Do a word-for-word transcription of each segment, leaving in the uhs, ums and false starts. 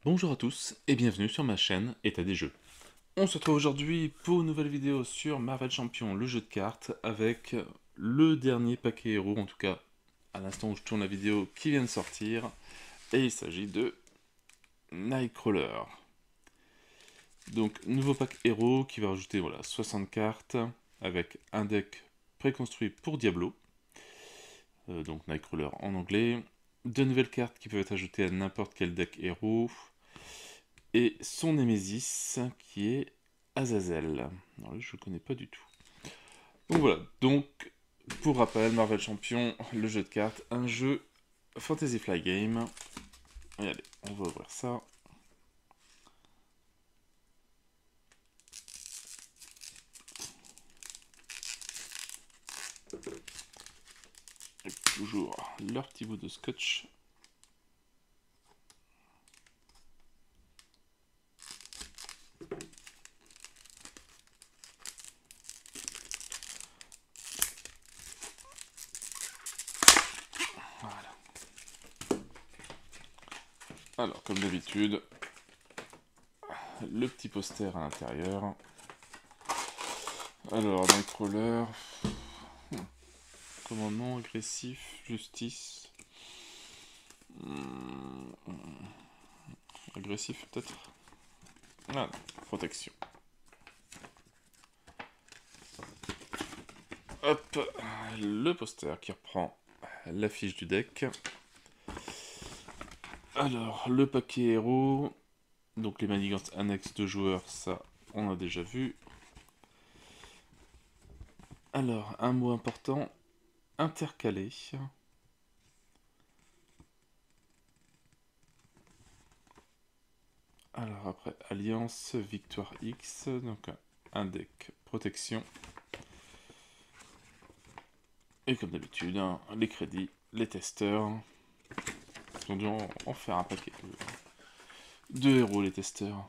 Bonjour à tous et bienvenue sur ma chaîne État des jeux. On se retrouve aujourd'hui pour une nouvelle vidéo sur Marvel Champions, le jeu de cartes, avec le dernier paquet héros, en tout cas à l'instant où je tourne la vidéo qui vient de sortir, et il s'agit de Nightcrawler. Donc nouveau pack héros qui va rajouter voilà, soixante cartes avec un deck préconstruit pour Diablo, euh, donc Nightcrawler en anglais, deux nouvelles cartes qui peuvent être ajoutées à n'importe quel deck héros, et son Némésis qui est Azazel. Alors lui, je ne le connais pas du tout. Donc voilà, donc pour rappel, Marvel Champion, le jeu de cartes, un jeu Fantasy Flight Game. Et allez, on va ouvrir ça. Et toujours leur petit bout de scotch. Voilà. Alors, comme d'habitude, le petit poster à l'intérieur. Alors, Nightcrawler. Commandement agressif, justice. Hmm. Agressif peut-être. Ah non, protection. Hop, le poster qui reprend l'affiche du deck. Alors, le paquet héros. Donc les manigances annexes de joueurs, ça on a déjà vu. Alors, un mot important, intercalé. Alors après, Alliance, Victoire X, donc un deck protection. Et comme d'habitude, hein, les crédits, les testeurs. Ils ont dû en, en faire un paquet de, de héros, les testeurs.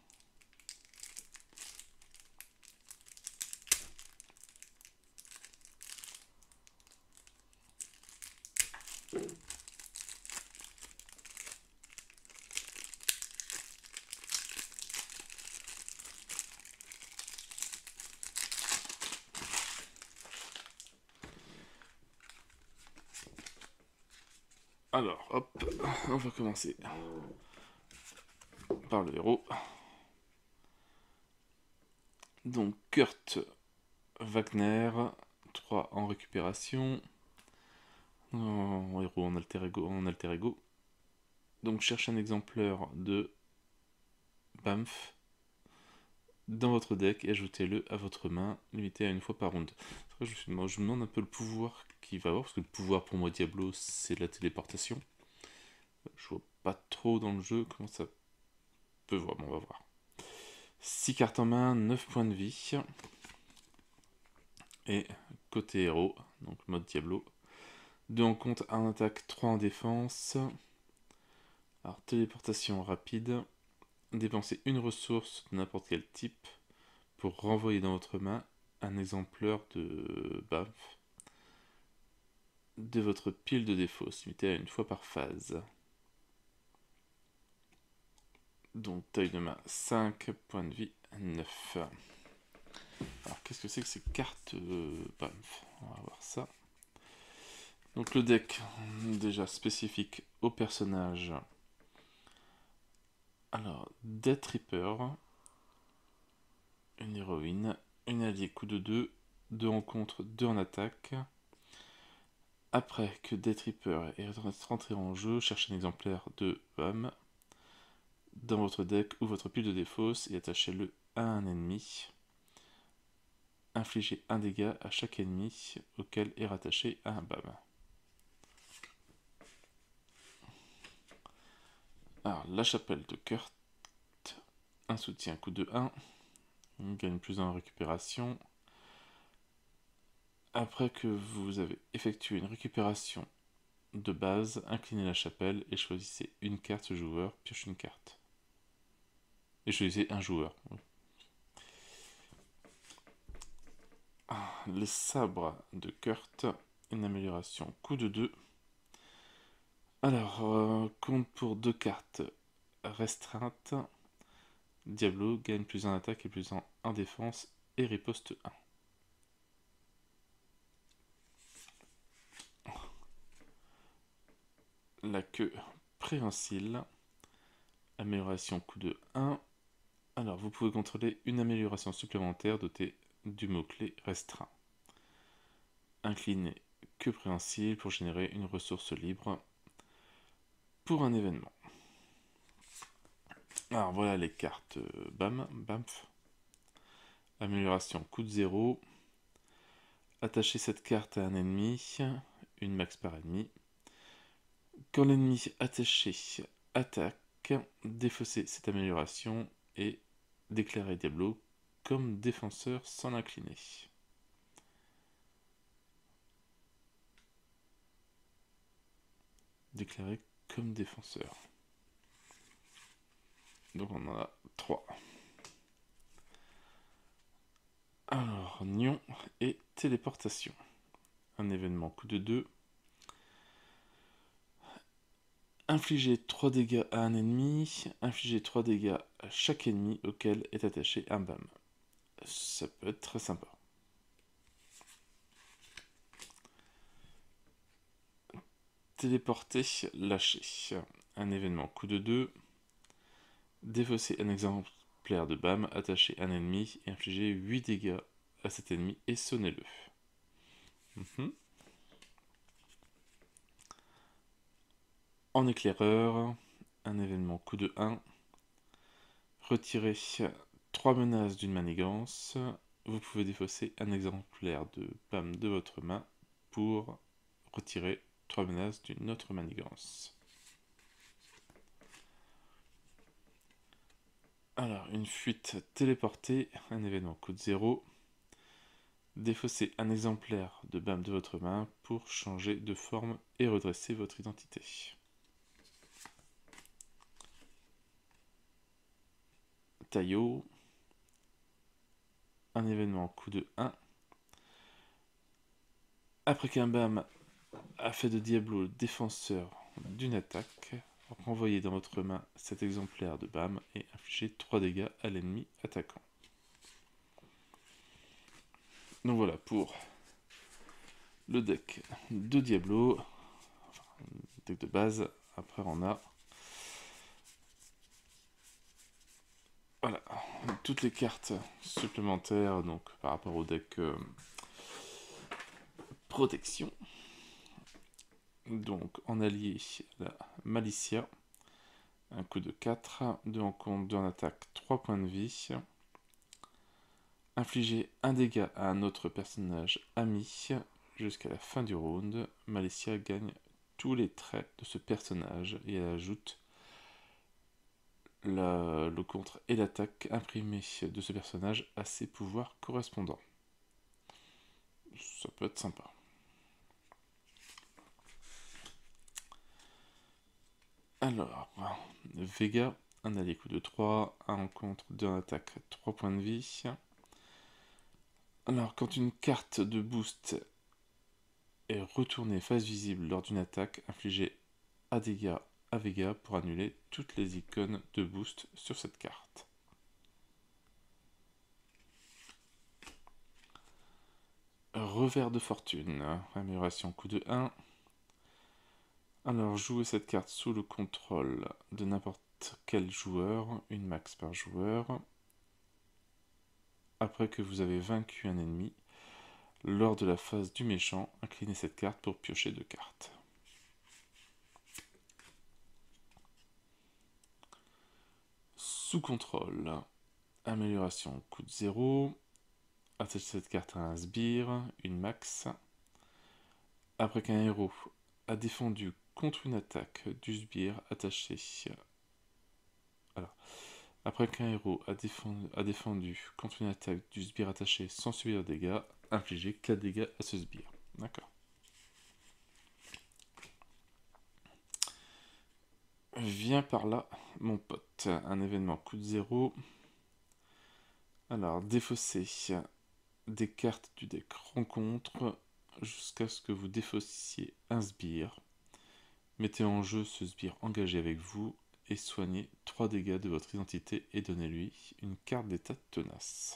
Alors, hop, on va commencer par le héros. Donc, Kurt Wagner, trois en récupération. En héros en alter ego. En alter ego. Donc, cherchez un exemplaire de Bamf dans votre deck et ajoutez-le à votre main, limité à une fois par round. Je, je me demande un peu le pouvoir qu'il va avoir, parce que le pouvoir pour moi Diablo c'est la téléportation. Je vois pas trop dans le jeu comment ça peut voir, bon, on va voir. six cartes en main, neuf points de vie. Et côté héros, donc mode Diablo, deux en compte, un en attaque, trois en défense. Alors téléportation rapide, dépensez une ressource de n'importe quel type pour renvoyer dans votre main un exemplaire de B A F de votre pile de défauts, limité à une fois par phase. Donc taille de main cinq, points de vie neuf. Alors qu'est-ce que c'est que ces cartes euh, B A F? On va voir ça. Donc le deck, déjà spécifique au personnage. Alors, Death Reaper, une héroïne, une alliée coup de deux, deux en contre, deux en attaque. Après que Death Reaper est rentré en jeu, cherchez un exemplaire de B A M dans votre deck ou votre pile de défausse et attachez-le à un ennemi. Infligez un dégât à chaque ennemi auquel est rattaché un B A M. Alors, la chapelle de Kurt, un soutien coup de un, on gagne plus en récupération. Après que vous avez effectué une récupération de base, inclinez la chapelle et choisissez une carte joueur, pioche une carte. Et choisissez un joueur. Les sabres de Kurt, une amélioration coup de deux. Alors, euh, compte pour deux cartes restreinte. Diablo gagne plus un attaque et plus un en défense et riposte un. La queue préhensile. Amélioration coup de un. Alors, vous pouvez contrôler une amélioration supplémentaire dotée du mot-clé restreint. Incliner queue préhensile pour générer une ressource libre pour un événement. Alors voilà les cartes BAM, BAMF. Amélioration coup de zéro. Attacher cette carte à un ennemi, une max par ennemi. Quand l'ennemi attaché attaque, défausser cette amélioration et déclarer Diablo comme défenseur sans l'incliner. Déclarer comme défenseur. Donc on en a trois. Alors, Nion et téléportation. Un événement coup de deux. Infliger trois dégâts à un ennemi. Infliger trois dégâts à chaque ennemi auquel est attaché un B A M. Ça peut être très sympa. Téléporter, lâcher. Un événement coup de deux. Défausser un exemplaire de B A M attaché à un ennemi et infliger huit dégâts à cet ennemi et sonnez-le. Mmh. En éclaireur, un événement coup de un. Retirer trois menaces d'une manigance. Vous pouvez défausser un exemplaire de B A M de votre main pour retirer trois menaces d'une autre manigance. Alors, une fuite téléportée, un événement coup de zéro. Défausser un exemplaire de B A M de votre main pour changer de forme et redresser votre identité. Taillot, un événement coup de un. Après qu'un B A M a fait de Diablo le défenseur d'une attaque, renvoyez dans votre main cet exemplaire de B A M et infligez trois dégâts à l'ennemi attaquant. Donc voilà pour le deck de Diablo, enfin, deck de base. Après on a voilà toutes les cartes supplémentaires donc par rapport au deck euh, protection. Donc en allié la Malicia, un coup de quatre, deux en compte, deux en attaque, trois points de vie. Infliger un dégât à un autre personnage ami jusqu'à la fin du round. Malicia gagne tous les traits de ce personnage et elle ajoute la, le contre et l'attaque imprimée de ce personnage à ses pouvoirs correspondants. Ça peut être sympa. Alors, Vega, un allié coup de trois, un en contre, deux en attaque, trois points de vie. Alors, quand une carte de boost est retournée face visible lors d'une attaque, infligez un dégât à Vega pour annuler toutes les icônes de boost sur cette carte. Revers de fortune, amélioration coup de un. Alors, jouez cette carte sous le contrôle de n'importe quel joueur, une max par joueur. Après que vous avez vaincu un ennemi, lors de la phase du méchant, inclinez cette carte pour piocher deux cartes. Sous contrôle, amélioration coup de zéro. Attachez cette carte à un sbire, une max. Après qu'un héros a défendu contre une attaque du sbire attaché. Alors, après qu'un héros a défendu, a défendu contre une attaque du sbire attaché sans subir de dégâts, infligez quatre dégâts à ce sbire. D'accord. Viens par là, mon pote. Un événement coup de zéro. Alors, défausser des cartes du deck rencontre jusqu'à ce que vous défaussiez un sbire. Mettez en jeu ce sbire engagé avec vous et soignez trois dégâts de votre identité et donnez-lui une carte d'état tenace.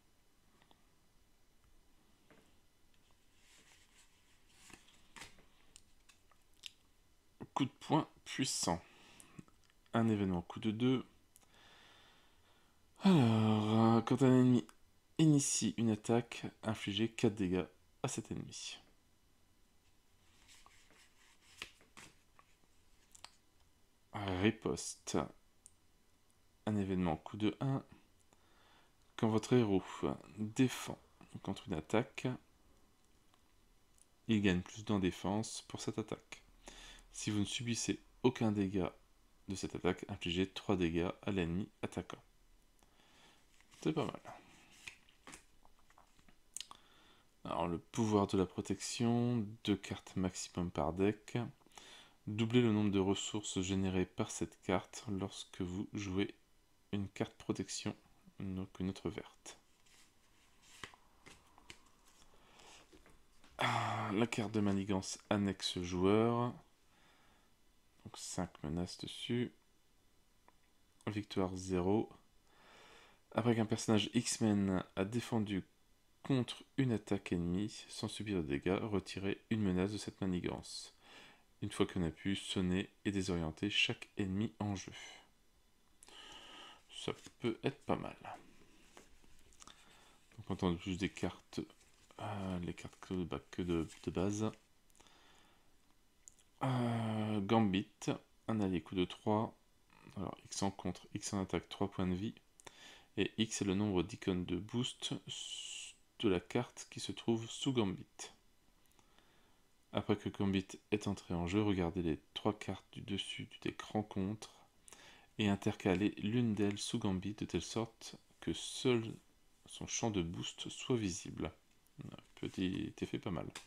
Coup de poing puissant. Un événement coup de deux. Alors, quand un ennemi initie une attaque, infligez quatre dégâts à cet ennemi. Riposte. Un événement coup de un. Quand votre héros défend contre une attaque, il gagne plus d'un défense pour cette attaque. Si vous ne subissez aucun dégât de cette attaque, infligez trois dégâts à l'ennemi attaquant. C'est pas mal. Alors le pouvoir de la protection, deux cartes maximum par deck. Doublez le nombre de ressources générées par cette carte lorsque vous jouez une carte protection, donc une autre verte. Ah, la carte de manigance annexe joueur. Donc cinq menaces dessus. Victoire zéro. Après qu'un personnage X-Men a défendu contre une attaque ennemie sans subir de dégâts, retirez une menace de cette manigance. Une fois qu'on a pu sonner et désorienter chaque ennemi en jeu. Ça peut être pas mal. Donc on a juste des cartes, euh, les cartes que, bah, que de, de base. Euh, Gambit, un allié coup de trois. Alors X en contre, X en attaque, trois points de vie. Et X est le nombre d'icônes de boost de la carte qui se trouve sous Gambit. Après que Gambit est entré en jeu, regardez les trois cartes du dessus du deck rencontre et intercalez l'une d'elles sous Gambit de telle sorte que seul son champ de boost soit visible. Petit effet pas mal.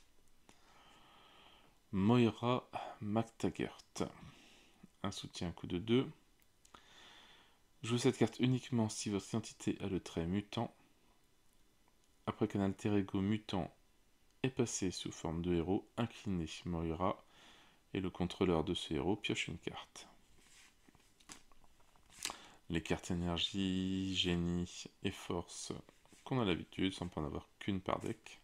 Moira MacTaggert. Un soutien coup de deux. Jouez cette carte uniquement si votre identité a le trait mutant. Après qu'un alter ego mutant est passé sous forme de héros, inclinez Moira et le contrôleur de ce héros pioche une carte. Les cartes énergie, génie et force qu'on a l'habitude, sans pas en avoir qu'une par deck.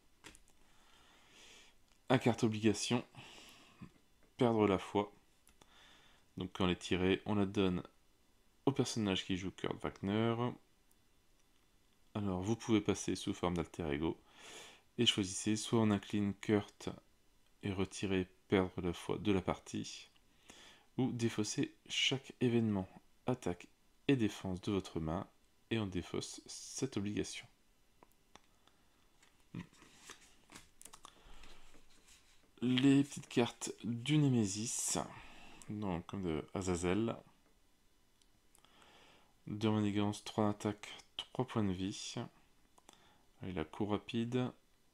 Un carte obligation, perdre la foi. Donc quand elle est tirée, on la donne au personnage qui joue Kurt Wagner. Alors vous pouvez passer sous forme d'alter ego et choisissez soit on incline Kurt et retirer perdre la foi de la partie, ou défausser chaque événement, attaque et défense de votre main et on défausse cette obligation. Les petites cartes du Némésis, donc comme de Azazel. deux manigances, trois attaques, trois points de vie. Il a coup rapide.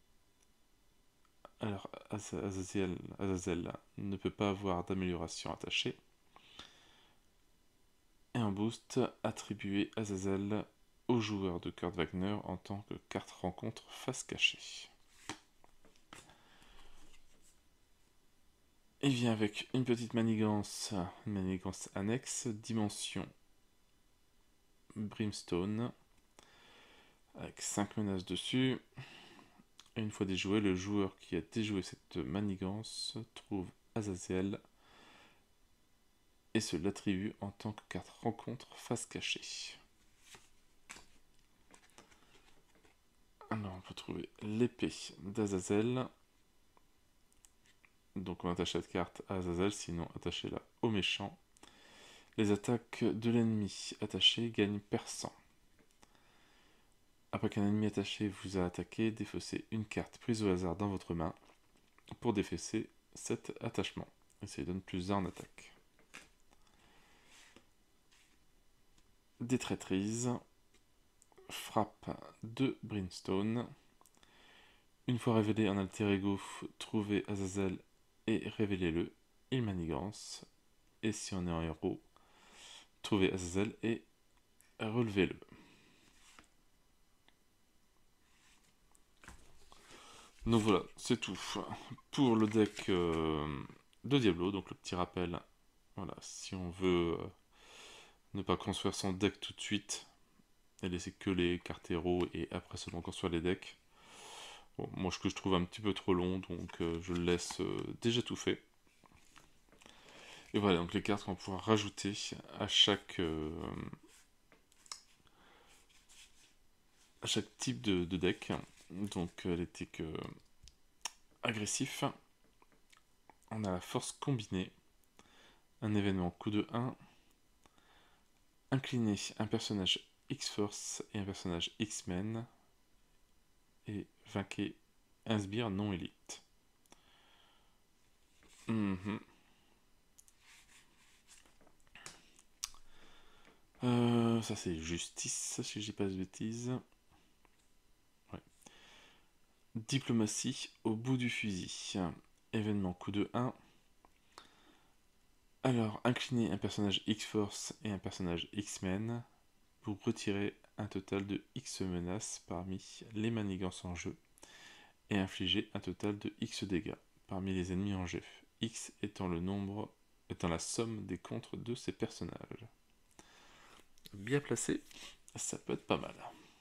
Alors Azazel, Azazel ne peut pas avoir d'amélioration attachée. Et un boost attribué Azazel au joueur de Kurt Wagner en tant que carte rencontre face cachée. Il vient avec une petite manigance, une manigance annexe, dimension Brimstone, avec cinq menaces dessus. Et une fois déjoué, le joueur qui a déjoué cette manigance trouve Azazel et se l'attribue en tant que carte rencontre face cachée. Alors on peut trouver l'épée d'Azazel. Donc on attache cette carte à Azazel, sinon attachez-la au méchant. Les attaques de l'ennemi attaché gagnent perçant. Après qu'un ennemi attaché vous a attaqué, défaussez une carte prise au hasard dans votre main pour défausser cet attachement. Et ça lui donne plus un en attaque. Détraîtrise. Frappe de Brimstone. Une fois révélé en alter ego, trouvez Azazel et révélez-le. Il manigance. Et si on est en héros, trouvez Azazel et relevez-le. Donc voilà, c'est tout pour le deck euh, de Diablo. Donc le petit rappel, voilà, si on veut euh, Ne pas construire son deck tout de suite et laisser que les cartes héros et après seulement construire les decks. Bon, moi, ce que je trouve un petit peu trop long, donc euh, je le laisse euh, déjà tout fait. Et voilà, donc les cartes qu'on va pouvoir rajouter à chaque, euh, à chaque type de, de deck. Donc euh, les decks euh, agressifs. On a la force combinée, un événement coup de un, incliner un personnage X-Force et un personnage X-Men, et vainquer un sbire non élite. Mm-hmm. Euh, ça c'est justice, si je dis pas de bêtises. Ouais. Diplomatie au bout du fusil. Événement coup de un. Alors, incliner un personnage X-Force et un personnage X-Men pour retirer un total de X menaces parmi les manigances en jeu et infliger un total de X dégâts parmi les ennemis en jeu. X étant le nombre, étant la somme des contres de ces personnages. Bien placé, ça peut être pas mal.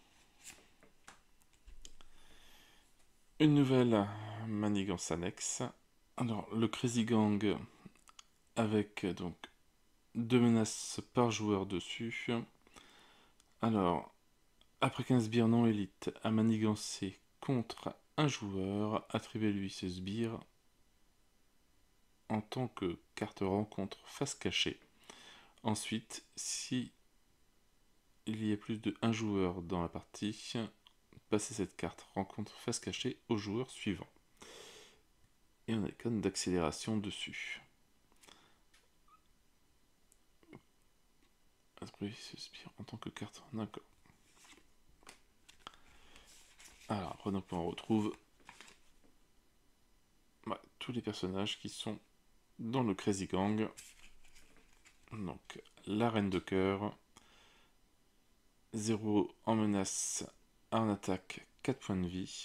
Une nouvelle manigance annexe. Alors, le Crazy Gang avec donc deux menaces par joueur dessus. Alors, après qu'un sbire non élite a manigancé contre un joueur, attribuez-lui ce sbire en tant que carte rencontre face cachée. Ensuite, si il y a plus de un joueur dans la partie, passez cette carte rencontre face cachée au joueur suivant. Et on a l'icône d'accélération dessus. Attribuez ce sbire en tant que carte. D'accord. Alors, donc on retrouve ouais, tous les personnages qui sont dans le Crazy Gang. Donc, la reine de cœur, zéro en menace, un en attaque, quatre points de vie.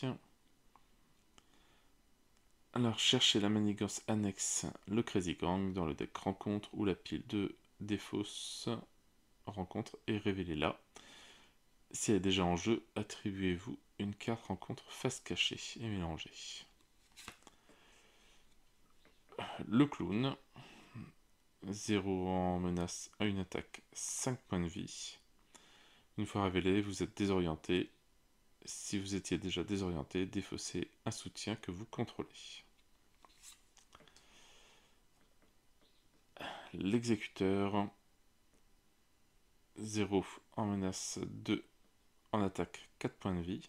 Alors, cherchez la manigance annexe, le Crazy Gang, dans le deck rencontre ou la pile de défausse rencontre et révélez-la. Si elle est déjà en jeu, attribuez-vous une carte rencontre face cachée et mélangée. Le clown, zéro en menace à une attaque, cinq points de vie. Une fois révélé, vous êtes désorienté. Si vous étiez déjà désorienté, défaussez un soutien que vous contrôlez. L'exécuteur, zéro en menace, deux en attaque, quatre points de vie.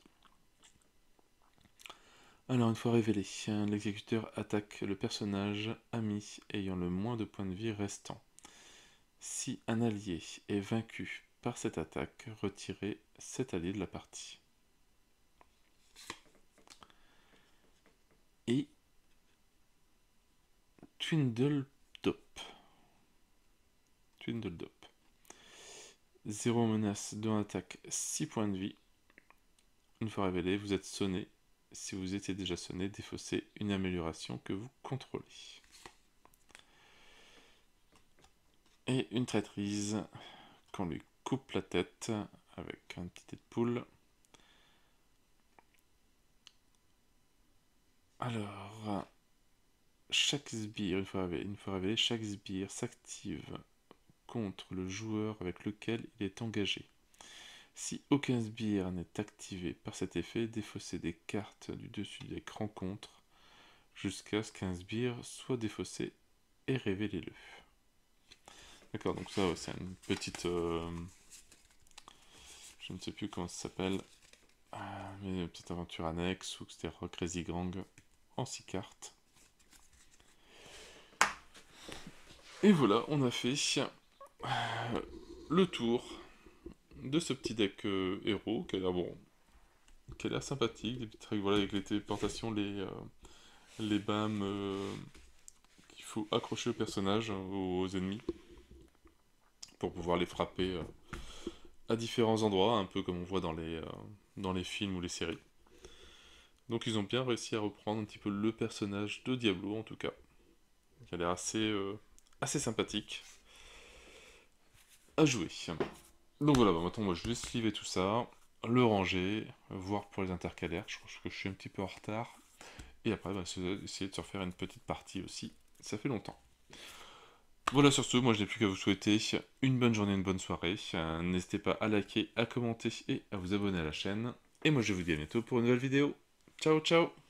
Alors une fois révélé, l'exécuteur attaque le personnage ami ayant le moins de points de vie restant. Si un allié est vaincu par cette attaque, retirez cet allié de la partie. Et Twindledop. Twindledop. zéro menace, deux en attaque, six points de vie. Une fois révélé, vous êtes sonné. Si vous étiez déjà sonné, défaussez une amélioration que vous contrôlez. Et une traîtrise, qu'on lui coupe la tête avec un petit Deadpool. Alors, chaque sbire, une fois révélé, une fois révélé chaque sbire s'active contre le joueur avec lequel il est engagé. Si aucun sbire n'est activé par cet effet, défaussez des cartes du dessus du deck rencontre jusqu'à ce qu'un sbire soit défaussé et révélez-le. D'accord, donc ça ouais, c'est une petite... Euh, je ne sais plus comment ça s'appelle, euh, mais une petite aventure annexe, ou c'était Crazy Gang en six cartes. Et voilà, on a fait euh, le tour de ce petit deck euh, héros qui a l'air bon, qui a l'air sympathique, des petites règles voilà, avec les téléportations, les, euh, les B A M euh, qu'il faut accrocher au personnage, aux, aux ennemis, pour pouvoir les frapper euh, à différents endroits, un peu comme on voit dans les, euh, dans les films ou les séries. Donc ils ont bien réussi à reprendre un petit peu le personnage de Diablo en tout cas, qui a l'air assez, euh, assez sympathique. à jouer. Donc voilà, bah, maintenant moi je vais sliver tout ça, le ranger, voir pour les intercalaires, je crois que je suis un petit peu en retard. Et après, bah, c'est essayer de se refaire une petite partie aussi, ça fait longtemps. Voilà, sur ce, moi je n'ai plus qu'à vous souhaiter une bonne journée, une bonne soirée. Euh, N'hésitez pas à liker, à commenter et à vous abonner à la chaîne. Et moi je vous dis à bientôt pour une nouvelle vidéo. Ciao ciao!